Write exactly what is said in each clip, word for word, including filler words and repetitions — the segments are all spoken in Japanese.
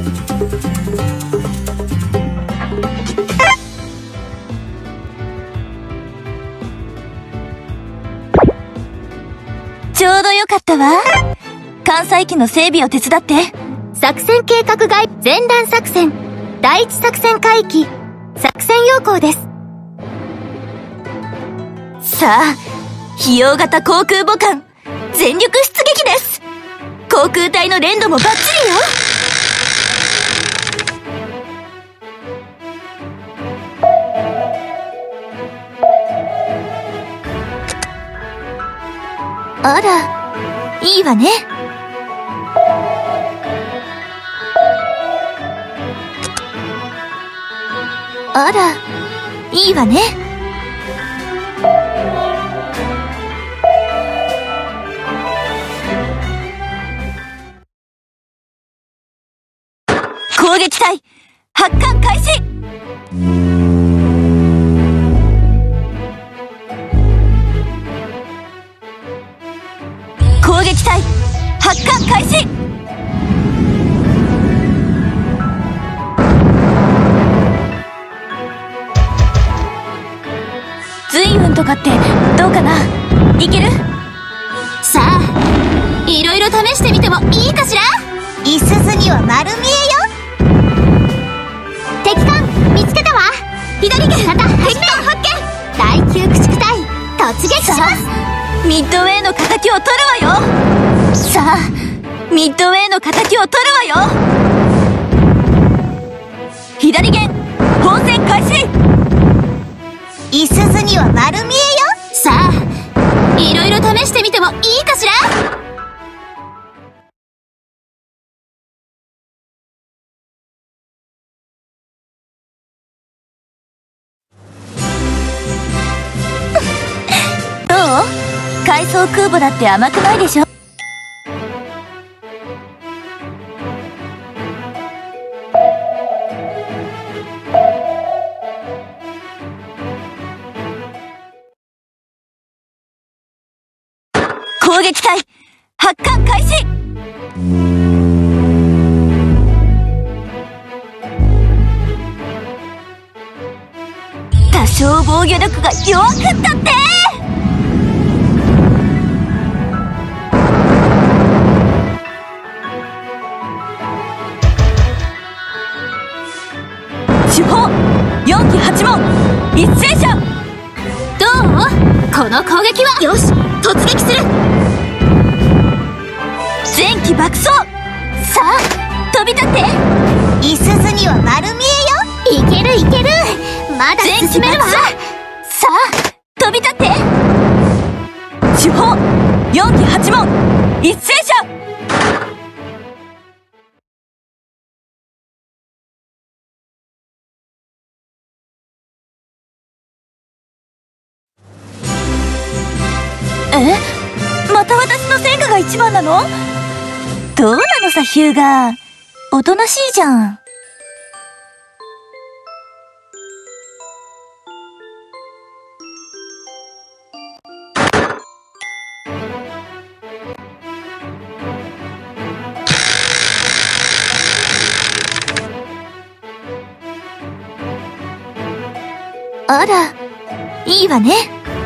ちょうどよかったわ。関西機の整備を手伝って。 作戦計画外前段作戦第一作戦海域作戦要項です。 さあ、費用型航空母艦全力出撃です。航空隊の連動もバッチリよ。あら、いいわね。あら、いいわね。攻撃隊発艦開始。攻撃隊発艦開始。随分とかってどうかな。いける？ さあ、いろいろ試してみてもいいかしら。 いすゞには丸見えよ。 敵艦見つけたわ。左舷また敵艦発見。第九駆逐隊突撃します。 ミッドウェイの敵を取るわよ。さあ、ミッドウェイの敵を取るわよ。左舷本戦開始。いすゞには丸見えよ。 さあ、いろいろ試してみてもいいかしら。 どう？海藻空母だって甘くないでしょ。攻撃隊発艦開始。多少防御力が弱くったって。主砲よんきはち門一斉射。 どう？この攻撃は。よし、突撃する。 前期爆走。さあ、飛び立って。いすゞには丸見えよ。 いけるいける、まだ進めるわ。 さあ、飛び立って。主砲よんきはち門一斉射。え？また私の戦果が一番なの？どうなのさ、ヒューガー。おとなしいじゃん。あら、いいわね。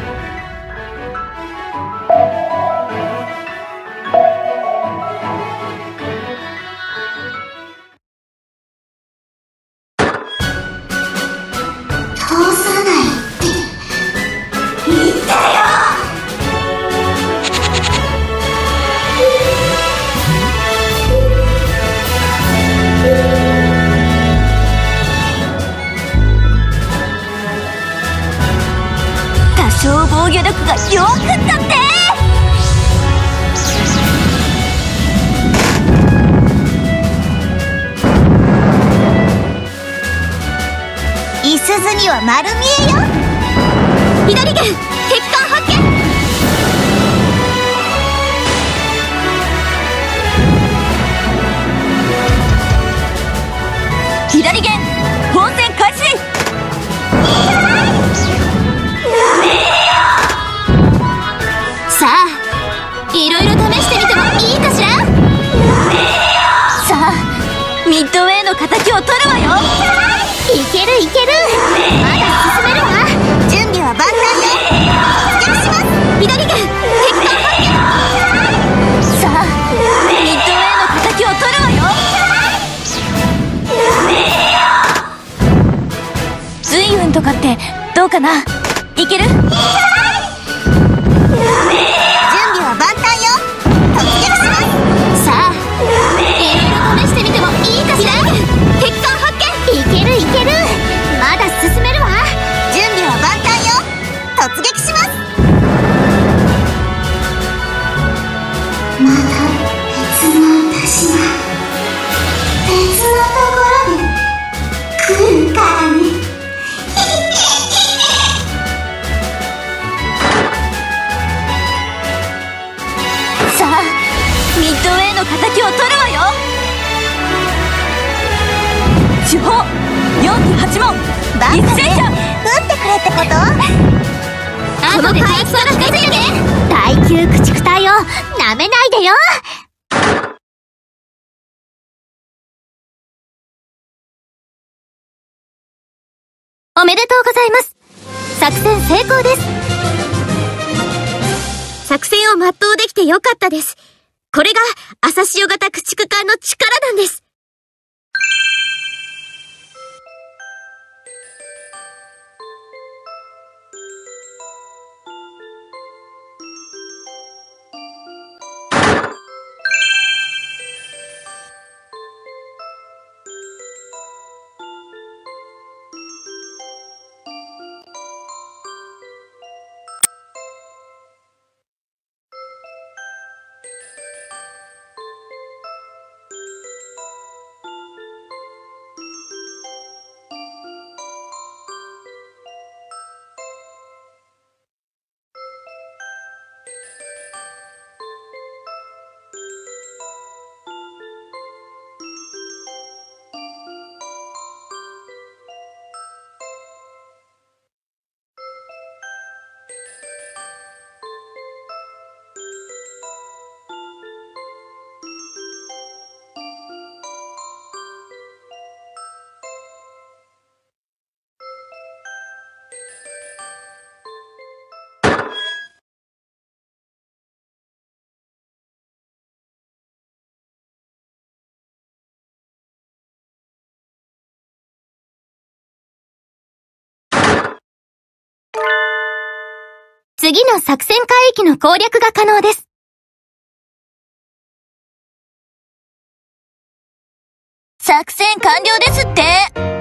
多少防御力が弱くったって。いすゞには丸見えよ。 左舷敵艦発見。 左舷本戦開始。 さあ、いろいろ試してみてもいいかしら。 さあ、ミミッドウェイの敵を取るわよ。 いけるいける、まだ進めるわ。準備は万端よ。突撃します。左軍敵艦発見。 さあミッドウェイの敵を取るわよ。随分とかってどうかな。いける。 準備は万端よ。突撃します。さあいろいろ試してみてもいいかしら。敵艦発見。いけるいける、まだ進めるわ。準備は万端よ。突撃します。また別の私が別のところで来るからね。 さあミッドウェイの敵を取るわよ。主砲よんきはち門一斉射。 撃ってくれってこと？この回復から出てるね。耐久駆逐隊をなめないでよ。おめでとうございます。作戦成功です。作戦を全うできてよかったです。これが朝潮型駆逐艦の力なんです。次の作戦海域の攻略が可能です。 作戦完了ですって。